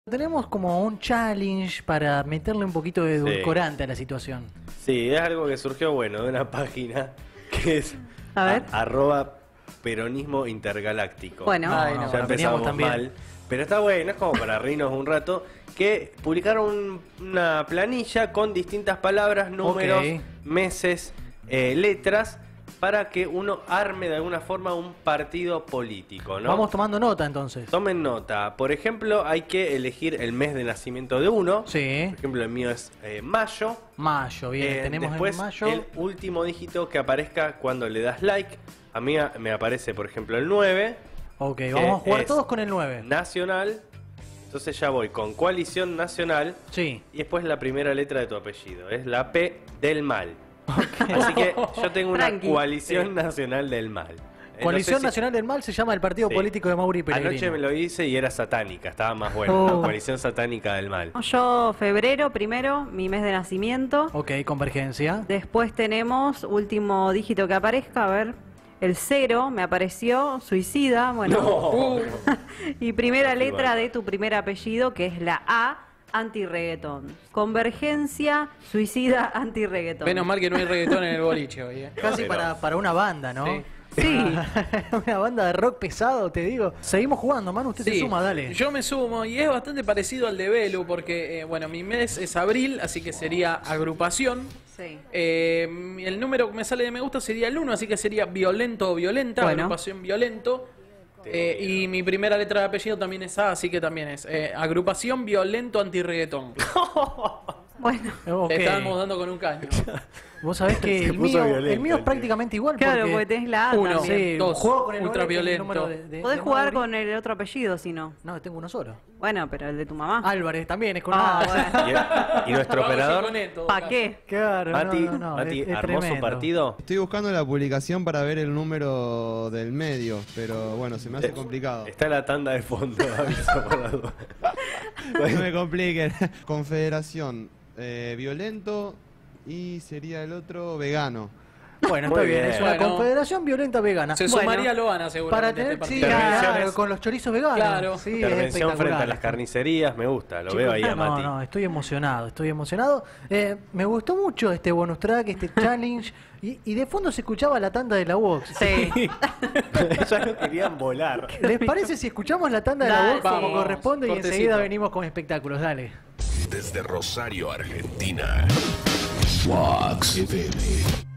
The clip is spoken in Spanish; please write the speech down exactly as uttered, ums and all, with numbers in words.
Tenemos como un challenge para meterle un poquito de edulcorante sí. a la situación. Sí, es algo que surgió, bueno, de una página que es a ver. A, arroba peronismo intergaláctico. Bueno, Ay, no, ya empezamos también. mal. Pero está bueno, es como para reírnos un rato, que publicaron una planilla con distintas palabras, números, okay. meses, eh, letras, para que uno arme de alguna forma un partido político, ¿no? Vamos tomando nota entonces. Tomen nota. Por ejemplo, hay que elegir el mes de nacimiento de uno. Sí. Por ejemplo, el mío es eh, mayo. Mayo, bien. Eh, Tenemos después, en mayo. el último dígito que aparezca cuando le das like. A mí me aparece, por ejemplo, el nueve. Ok, vamos a jugar es todos con el nueve. Nacional. Entonces ya voy con coalición nacional. Sí. Y después la primera letra de tu apellido. Es la P del mal. Okay. Así que yo tengo una Tranqui. coalición sí. nacional del mal. Coalición no sé si... Nacional del Mal se llama el partido sí. político de Mauri Pellegrino. Anoche me lo hice y era satánica, estaba más bueno. Oh. La coalición satánica del mal. Yo febrero primero, mi mes de nacimiento. Ok, convergencia. Después tenemos último dígito que aparezca, a ver, el cero me apareció, suicida, bueno. No. Uh. Y primera letra de tu primer apellido, que es la A. Anti-reggaetón. Convergencia, suicida, anti-reggaetón. Menos mal que no hay reggaetón en el boliche hoy, ¿eh? Casi para, para una banda, ¿no? Sí. Sí. Una banda de rock pesado, te digo. Seguimos jugando, Manu, usted Sí, se suma, dale. Yo me sumo y es bastante parecido al de Belu porque, eh, bueno, mi mes es abril, así que sería agrupación. Sí. Eh, el número que me sale de me gusta sería el uno, así que sería violento o violenta, bueno. agrupación violento. Eh, y mi primera letra de apellido también es A, así que también es eh, agrupación violento anti-reggaetón. Bueno, okay. Estábamos dando con un caño. Vos sabés que el mío, el mío es prácticamente igual. Claro, porque, porque tenés la A uno, también. sí, dos, juego con el ultraviolento. de, de, Podés de jugar Mauri. con el otro apellido, si no. No, tengo uno solo. Bueno, pero el de tu mamá. Álvarez también es con Ah, A. bueno. ¿Y, y nuestro Vamos operador? con esto, ¿Para qué? Claro, Mati, no, no, no, Mati es, es ¿armó su tremendo. partido? Estoy buscando la publicación para ver el número del medio, pero bueno, se me hace Eh, complicado. Está la tanda de fondo, aviso por la duda. No me compliquen. Confederación, eh, violento y sería el otro vegano. Bueno, está Muy bien, bien. es una Bueno. confederación violenta vegana. Se Bueno, sumaría Loana seguramente. para tener, este sí, partido. claro, Intervenciones. con los chorizos veganos. Claro. Sí, es Intervención frente a espectacular. las carnicerías, me gusta, lo Chicos, veo ahí a no, Mati. no, estoy emocionado, estoy emocionado. Eh, me gustó mucho este bonus track, este challenge. Y, y de fondo se escuchaba la tanda de la Vox. Sí. Ya no querían volar. ¿Les parece si escuchamos la tanda de la Dale, Vox como sí. corresponde y Cortecito. enseguida venimos con espectáculos? Dale. Desde Rosario, Argentina. Vox F M.